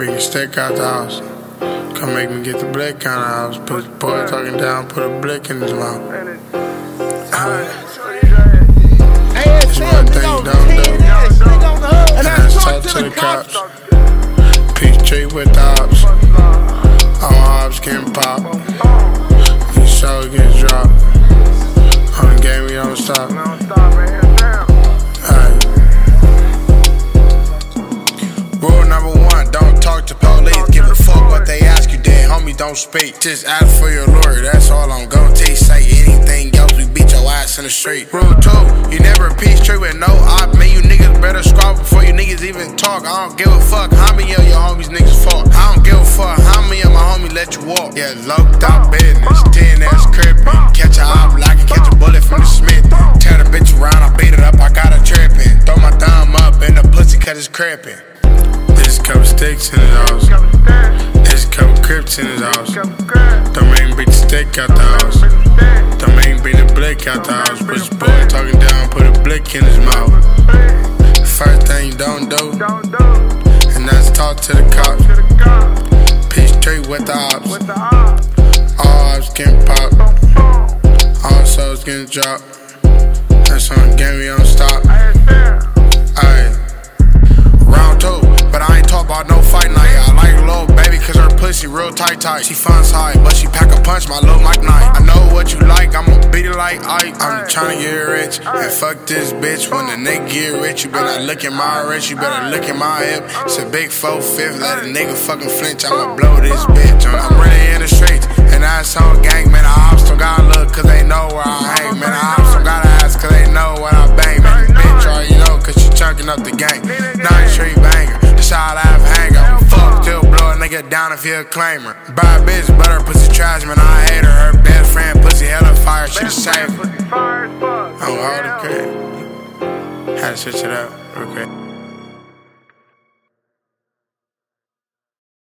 bring a stick out the house. Come make me get the blick out the house. Put the boy talking down, put a blick in his mouth. It's one thing you don't do. And I talk to the cops. Peachtree with the ops. All ops getting popped. These shows get dropped. On the game, we don't stop. Rule number 1, don't talk to police. Give a fuck what they ask you, dead homie, don't speak. Just ask for your lawyer, that's all I'm gon' teach. Say anything else, we beat your ass in the street. Rule 2, you never Peachtree with no op. Man, you niggas better squat before you niggas even talk. I don't give a fuck how many of your homies niggas fuck. I don't give a fuck how many of my homies let you walk. Yeah, locked out business, 10 crippin'. Catch a op like I catch a bullet from the Smith. Tear the bitch around, I beat it up, I got her trippin'. Throw my thumb up in the pussy cause it's crippin'. There's a couple sticks in his house. There's a couple crips in his house. Don't make me bring the stick out the house. Don't make me bring the blick out the house. Push the boy talking down, put a blick in his mouth. The first thing you don't do, and that's talk to the cops. Peachtree with the ops. All ops getting popped. All souls getting dropped. That's on the game, we don't stop. Ayy. Round 2, but I ain't talk about no fight night. I like a little baby cause her pussy real tight. She fun side, but she pack a punch, my little Mike Knight. I know what you like, I'ma beat it like Ike. I'm tryna get rich, and fuck this bitch. When the nigga get rich, you better look at my wrist, you better look at my hip. It's a big 4/5, let a nigga fucking flinch, I'ma blow this bitch. I'm really in the streets, and that's on gang, man. The ops don't gotta look cause they know where I hang, man. The ops don't gotta ask cause they know what I bang, man. This bitch already know cause she chunking up the gang. 9th Street banger, the shot I have hanger. Fuck, still blow a nigga down if he a claimer. Buy a bitch, but her pussy trash, man, I hate her. Her best friend, pussy hella fire, she the same. Oh, all the crazy. Had to switch it up, okay.